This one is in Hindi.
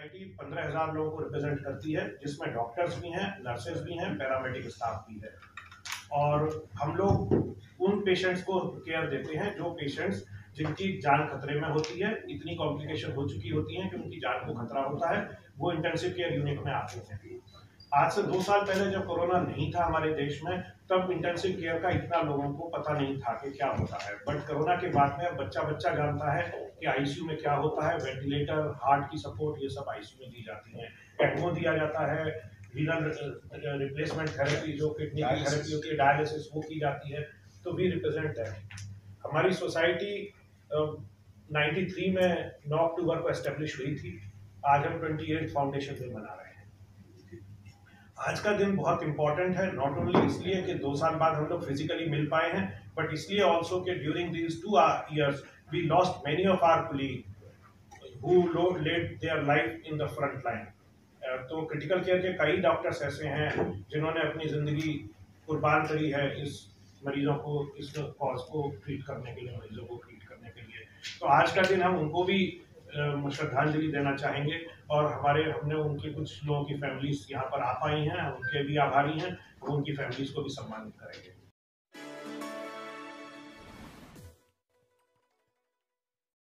सोसाइटी 15,000 लोगों को रिप्रेजेंट करती है, जिसमें डॉक्टर्स भी हैं, नर्सेज भी हैं, पैरामेडिक स्टाफ भी है। और हम लोग उन पेशेंट्स को केयर देते हैं जो पेशेंट्स जिनकी जान खतरे में होती है, इतनी कॉम्प्लिकेशन हो चुकी होती हैं कि उनकी जान को खतरा होता है, वो इंटेंसिव केयर यूनिट में आते हैं। आज से 2 साल पहले जब कोरोना नहीं था हमारे देश में, तब इंटेंसिव केयर का इतना लोगों को पता नहीं था कि क्या होता है। बट कोरोना के बाद में अब बच्चा बच्चा जानता है कि आईसीयू में क्या होता है। वेंटिलेटर, हार्ट की सपोर्ट, ये सब आईसीयू में दी जाती है। एक्मो दिया जाता है, रीनल रिप्लेसमेंट थेरेपी, जो किडनी की थेरेपी होती है, डायलिसिस, वो की जाती है। तो वी रिप्रेजेंट दैट। हमारी सोसाइटी 93 में 9 अक्टूबर को एस्टेब्लिश हुई थी। आज हम 28 फाउंडेशन डे मना रहे हैं। आज का दिन बहुत इंपॉर्टेंट है, नॉट ओनली इसलिए कि 2 साल बाद हम लोग फिजिकली मिल पाए हैं, बट इसलिए ऑल्सो कि during these 2 years we lost many of our colleague who laid their life in the front line. तो क्रिटिकल केयर के कई डॉक्टर्स ऐसे हैं जिन्होंने अपनी जिंदगी कुर्बान करी है इस मरीजों को, इस कॉज को ट्रीट करने के लिए, मरीजों को ट्रीट करने के लिए। तो आज का दिन हम उनको भी श्रद्धांजलि देना चाहेंगे। और हमने उनकी कुछ लोगों की फैमिलीज यहाँ पर आ पाई हैं, उनके भी आभारी हैं, उनकी फैमिलीज को भी सम्मानित करेंगे।